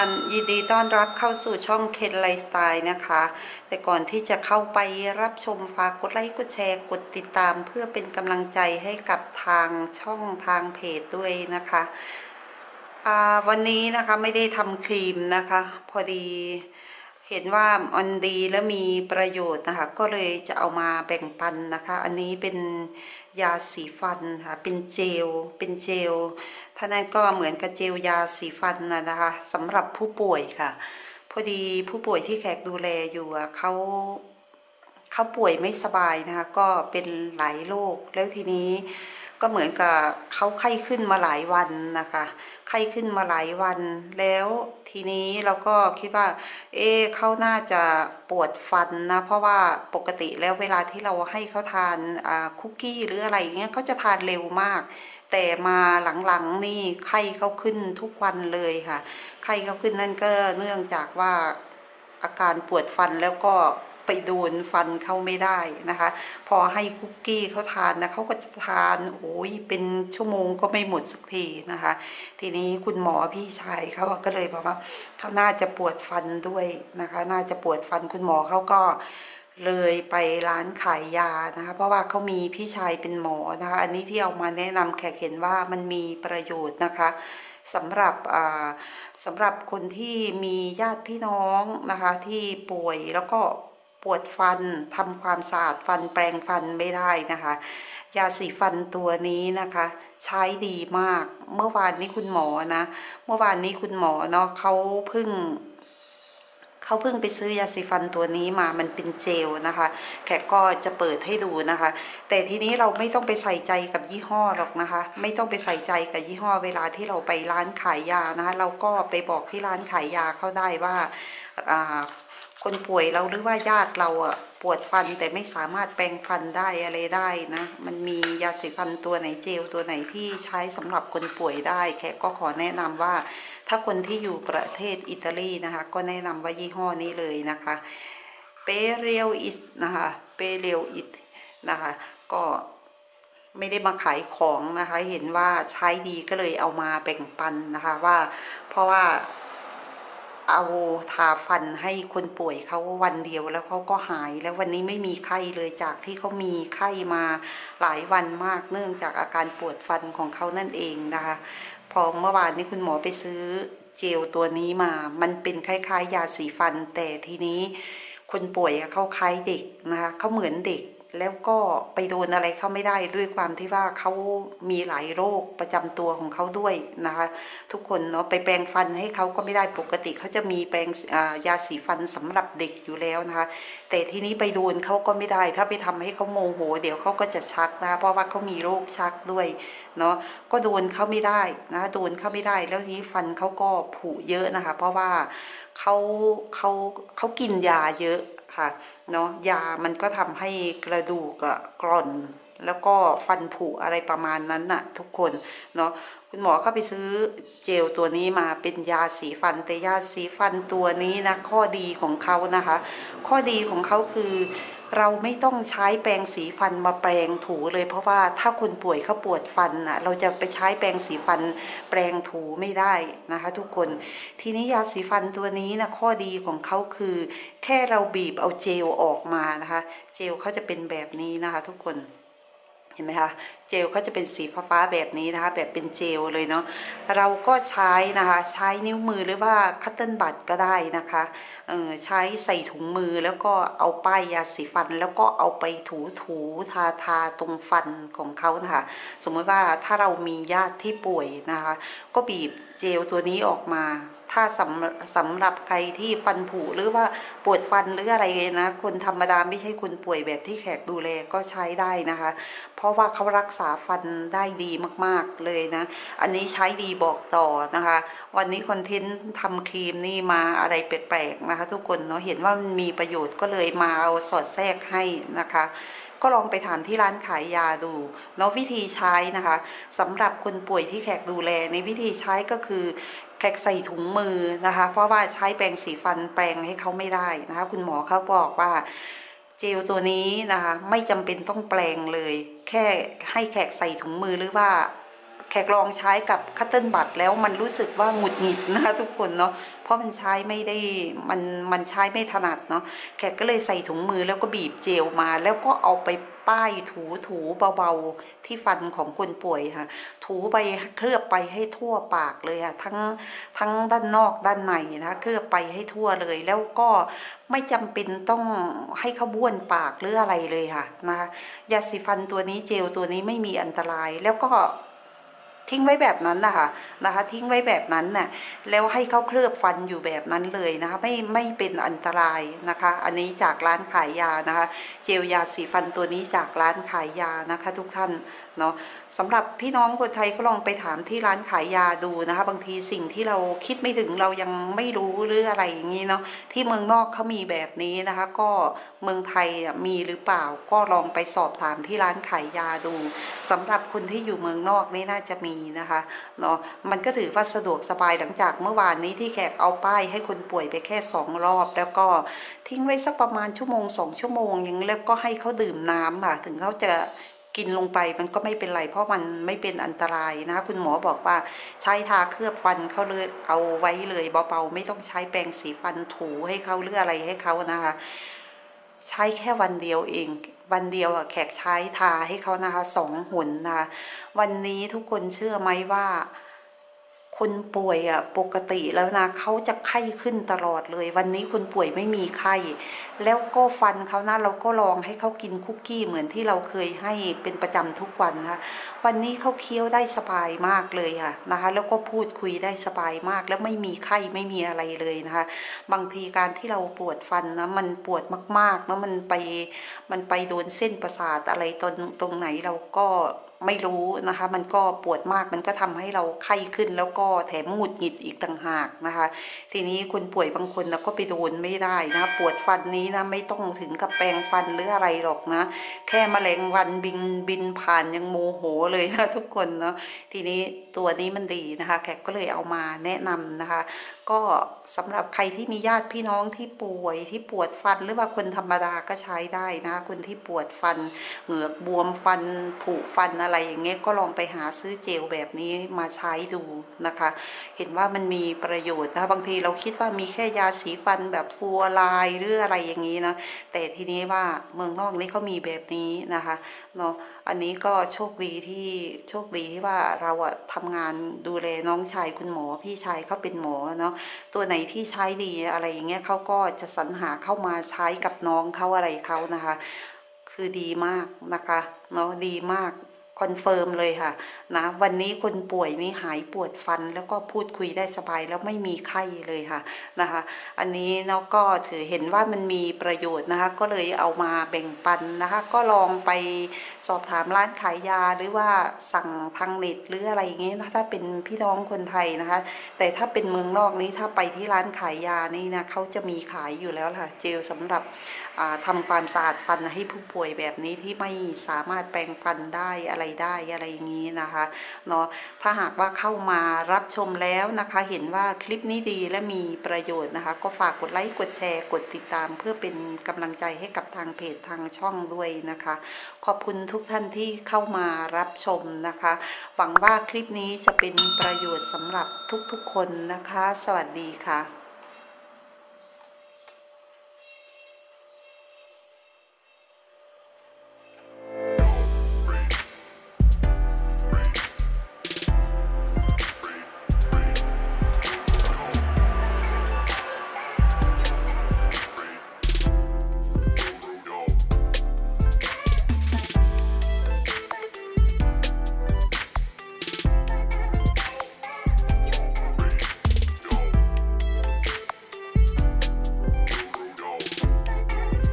ยินดีต้อนรับเข้าสู่ช่องเคนไลฟ์สไตล์นะคะแต่ก่อนที่จะเข้าไปรับชมฝากกดไลค์กดแชร์กดติดตามเพื่อเป็นกำลังใจให้กับทางช่องทางเพจด้วยนะคะวันนี้นะคะไม่ได้ทำครีมนะคะพอดีเห็นว่ามันดีและมีประโยชน์นะคะก็เลยจะเอามาแบ่งปันนะคะอันนี้เป็นยาสีฟันค่ะเป็นเจลท่านั้นก็เหมือนกับเจลยาสีฟันนะคะสำหรับผู้ป่วยค่ะพอดีผู้ป่วยที่แขกดูแลอยู่เขาป่วยไม่สบายนะคะก็เป็นหลายโรคแล้วทีนี้ก็เหมือนกับเขาไข้ขึ้นมาหลายวันนะคะไข้ขึ้นมาหลายวันแล้วทีนี้เราก็คิดว่าเขาน่าจะปวดฟันนะเพราะว่าปกติแล้วเวลาที่เราให้เขาทานคุกกี้หรืออะไรเงี้ยเขาจะทานเร็วมากแต่มาหลังๆนี่ไข้เขาขึ้นทุกวันเลยค่ะไข้เขาขึ้นนั่นก็เนื่องจากว่าอาการปวดฟันแล้วก็ไปโดนฟันเขาไม่ได้นะคะพอให้คุกกี้เขาทานนะเขาก็จะทานโอ้ยเป็นชั่วโมงก็ไม่หมดสักทีนะคะทีนี้คุณหมอพี่ชายเขาก็เลยบอกว่าเขาน่าจะปวดฟันด้วยนะคะน่าจะปวดฟันคุณหมอเขาก็เลยไปร้านขายยานะคะเพราะว่าเขามีพี่ชายเป็นหมอนะคะอันนี้ที่เอามาแนะนำแขกเห็นว่ามันมีประโยชน์นะคะสำหรับคนที่มีญาติพี่น้องนะคะที่ป่วยแล้วก็ปวดฟันทำความสะอาดฟันแปรงฟันไม่ได้นะคะยาสีฟันตัวนี้นะคะใช้ดีมากเมื่อวานนี้คุณหมอนะเมื่อวานนี้คุณหมอเนาะเขาเพิ่งไปซื้อยาสีฟันตัวนี้มามันเป็นเจลนะคะแขกก็จะเปิดให้ดูนะคะแต่ทีนี้เราไม่ต้องไปใส่ใจกับยี่ห้อหรอกนะคะไม่ต้องไปใส่ใจกับยี่ห้อเวลาที่เราไปร้านขายยานะคะเราก็ไปบอกที่ร้านขายยาเขาได้ว่าคนป่วยเราหรือว่าญาติเราปวดฟันแต่ไม่สามารถแปรงฟันได้อะไรได้นะมันมียาสีฟันตัวไหนเจลตัวไหนที่ใช้สำหรับคนป่วยได้แขกก็ขอแนะนำว่าถ้าคนที่อยู่ประเทศอิตาลีนะคะก็แนะนำว่ายี่ห้อนี้เลยนะคะเปเรียวอิสนะคะเปเรียวอิสนะคะก็ไม่ได้มาขายของนะคะเห็นว่าใช้ดีก็เลยเอามาแบ่งปันนะคะว่าเพราะว่าเอาทาฟันให้คนป่วยเขาวันเดียวแล้วเขาก็หายแล้ววันนี้ไม่มีไข้เลยจากที่เขามีไข้มาหลายวันมากเนื่องจากอาการปวดฟันของเขานั่นเองนะคะพอเมื่อวานนี้คุณหมอไปซื้อเจลตัวนี้มามันเป็นคล้ายๆยาสีฟันแต่ทีนี้คนป่วยเขาคล้ายเด็กนะคะเขาเหมือนเด็กแล้วก็ไปโดนอะไรเขาไม่ได้ด้วยความที่ว่าเขามีหลายโรคประจำตัวของเขาด้วยนะคะทุกคนเนาะไปแปรงฟันให้เขาก็ไม่ได้ปกติเขาจะมีแปรงยาสีฟันสำหรับเด็กอยู่แล้วนะคะแต่ทีนี้ไปโดนเขาก็ไม่ได้ถ้าไปทำให้เขาโมโหเดี๋ยวเขาก็จะชักนะเพราะว่าเขามีโรคชักด้วยเนาะก็โดนเขาไม่ได้นะโดนเขาไม่ได้แล้วทีนี้ฟันเขาก็ผุเยอะนะคะเพราะว่าเขาเขาเขากินยาเยอะค่ะเนาะยามันก็ทำให้กระดูกกร่อนแล้วก็ฟันผุอะไรประมาณนั้นน่ะทุกคนเนาะคุณหมอก็ไปซื้อเจลตัวนี้มาเป็นยาสีฟันแต่ยาสีฟันตัวนี้นะข้อดีของเขานะคะข้อดีของเขาคือเราไม่ต้องใช้แปรงสีฟันมาแปรงถูเลยเพราะว่าถ้าคนป่วยเขาปวดฟันน่ะเราจะไปใช้แปรงสีฟันแปรงถูไม่ได้นะคะทุกคนทีนี้ยาสีฟันตัวนี้นะข้อดีของเขาคือแค่เราบีบเอาเจลออกมานะคะเจลเขาจะเป็นแบบนี้นะคะทุกคนเห็นไหมคะเจลเขาจะเป็นสีฟ้าแบบนี้นะคะแบบเป็นเจลเลยเนาะเราก็ใช้นะคะใช้นิ้วมือหรือว่าคัตเติ้ลบัตก็ได้นะคะใช้ใส่ถุงมือแล้วก็เอาป้ายยาสีฟันแล้วก็เอาไปถูทาตรงฟันของเขานะคะสมมติว่าถ้าเรามีญาติที่ป่วยนะคะก็บีบเจลตัวนี้ออกมาถ้าสำหรับใครที่ฟันผุหรือว่าปวดฟันหรืออะไรนะคนธรรมดาไม่ใช่คนป่วยแบบที่แขกดูแลก็ใช้ได้นะคะเพราะว่าเขารักษาฟันได้ดีมากๆเลยนะอันนี้ใช้ดีบอกต่อนะคะวันนี้คอนเทนต์ทำครีมนี่มาอะไรแปลกๆนะคะทุกคนเนาะเห็นว่ามันมีประโยชน์ก็เลยมาเอาสอดแทรกให้นะคะก็ลองไปถามที่ร้านขายยาดูเนาะวิธีใช้นะคะสำหรับคนป่วยที่แขกดูแลในวิธีใช้ก็คือแขกใส่ถุงมือนะคะเพราะว่าใช้แปรงสีฟันแปรงให้เขาไม่ได้นะคะคุณหมอเขาบอกว่าเจลตัวนี้นะคะไม่จำเป็นต้องแปรงเลยแค่ให้แขกใส่ถุงมือหรือว่าแขกลองใช้กับคัตเติ้ลบัดแล้วมันรู้สึกว่าหงุดหงิดนะคะทุกคนเนาะเพราะมันใช้ไม่ได้มันใช้ไม่ถนัดเนาะแขกก็เลยใส่ถุงมือแล้วก็บีบเจลมาแล้วก็เอาไปป้ายถูเบาๆที่ฟันของคนป่วยค่ะถูไปเคลือบไปให้ทั่วปากเลยค่ะทั้งด้านนอกด้านในนะคะเคลือบไปให้ทั่วเลยแล้วก็ไม่จำเป็นต้องให้เขาบ้วนปากหรืออะไรเลยค่ะนะคะยาสีฟันตัวนี้เจลตัวนี้ไม่มีอันตรายแล้วก็ทิ้งไว้แบบนั้นนะคะทิ้งไว้แบบนั้นน่ะแล้วให้เขาเคลือบฟันอยู่แบบนั้นเลยนะคะไม่เป็นอันตรายนะคะอันนี้จากร้านขายยานะคะเจลยาสีฟันตัวนี้จากร้านขายยานะคะทุกท่านเนาะสำหรับพี่น้องคนไทยก็ลองไปถามที่ร้านขายยาดูนะคะบางทีสิ่งที่เราคิดไม่ถึงเรายังไม่รู้หรืออะไรอย่างนี้เนาะที่เมืองนอกเขามีแบบนี้นะคะก็เมืองไทยมีหรือเปล่าก็ลองไปสอบถามที่ร้านขายยาดูสำหรับคนที่อยู่เมืองนอกนี่น่าจะมีนะคะเนาะมันก็ถือว่าสะดวกสบายหลังจากเมื่อวานนี้ที่แขกเอาป้ายให้คนป่วยไปแค่2 รอบแล้วก็ทิ้งไว้สักประมาณชั่วโมง2 ชั่วโมงอย่างแล้วก็ให้เขาดื่มน้ำค่ะถึงเขาจะกินลงไปมันก็ไม่เป็นไรเพราะมันไม่เป็นอันตรายนะคุณหมอบอกว่าใช้ทาเคลือบฟันเขาเลยเอาไว้เลยเบาๆไม่ต้องใช้แปรงสีฟันถูให้เขาหรืออะไรให้เขานะคะใช้แค่วันเดียวเองวันเดียวแขกใช้ทาให้เขานะคะ2 หนนะคะวันนี้ทุกคนเชื่อไหมว่าคนป่วยปกติแล้วนะเขาจะไข้ขึ้นตลอดเลยวันนี้คนป่วยไม่มีไข้แล้วก็ฟันเขานะเราก็ลองให้เขากินคุกกี้เหมือนที่เราเคยให้เป็นประจำทุกวันนะคะวันนี้เขาเคี้ยวได้สบายมากเลยค่ะนะคะแล้วก็พูดคุยได้สบายมากแล้วไม่มีไข้ไม่มีอะไรเลยนะคะบางทีการที่เราปวดฟันนะมันปวดมากๆเนาะมันไปโดนเส้นประสาทอะไรตรงไหนเราก็ไม่รู้นะคะมันก็ปวดมากมันก็ทำให้เราไข้ขึ้นแล้วก็แถมหงุดหงิดอีกต่างหากนะคะทีนี้คนป่วยบางคนนะก็ไปโดนไม่ได้นะปวดฟันนี้นะไม่ต้องถึงกับแปรงฟันหรืออะไรหรอกนะแค่แมลงวันบินผ่านยังโมโหเลยนะทุกคนเนาะทีนี้ตัวนี้มันดีนะคะแขกก็เลยเอามาแนะนำนะคะก็สำหรับใครที่มีญาติพี่น้องที่ป่วยที่ปวดฟันหรือว่าคนธรรมดาก็ใช้ได้นะคนที่ปวดฟันเหงือกบวมฟันผุฟันอะไรอย่างเงี้ยก็ลองไปหาซื้อเจลแบบนี้มาใช้ดูนะคะเห็นว่ามันมีประโยชน์นะบางทีเราคิดว่ามีแค่ยาสีฟันแบบฟลูออไรด์หรืออะไรอย่างนี้นะแต่ทีนี้ว่าเมืองนอกนี่เขามีแบบนี้นะคะเนาะอันนี้ก็โชคดีที่ว่าเราทำงานดูแลน้องชายคุณหมอพี่ชายเขาเป็นหมอเนาะตัวไหนที่ใช้ดีอะไรอย่างเงี้ยเขาก็จะสรรหาเข้ามาใช้กับน้องเขาอะไรเขานะคะคือดีมากนะคะเนาะดีมากคอนเฟิร์มเลยค่ะนะวันนี้คนป่วยนี่หายปวดฟันแล้วก็พูดคุยได้สบายแล้วไม่มีไข้เลยค่ะนะคะอันนี้เนาะก็ถือเห็นว่ามันมีประโยชน์นะคะก็เลยเอามาแบ่งปันนะคะก็ลองไปสอบถามร้านขายยาหรือว่าสั่งทางเน็ตหรืออะไรอย่างเงี้ยถ้าเป็นพี่น้องคนไทยนะคะแต่ถ้าเป็นเมืองนอกนี้ถ้าไปที่ร้านขายยานี่นะเขาจะมีขายอยู่แล้วค่ะเจลสำหรับทำความสะอาดฟันให้ผู้ป่วยแบบนี้ที่ไม่สามารถแปรงฟันได้อะไรอย่างนี้นะคะเนาะถ้าหากว่าเข้ามารับชมแล้วนะคะเห็นว่าคลิปนี้ดีและมีประโยชน์นะคะก็ฝากกดไลค์กดแชร์กดติดตามเพื่อเป็นกำลังใจให้กับทางเพจทางช่องด้วยนะคะขอบคุณทุกท่านที่เข้ามารับชมนะคะหวังว่าคลิปนี้จะเป็นประโยชน์สำหรับทุกๆคนนะคะสวัสดีค่ะ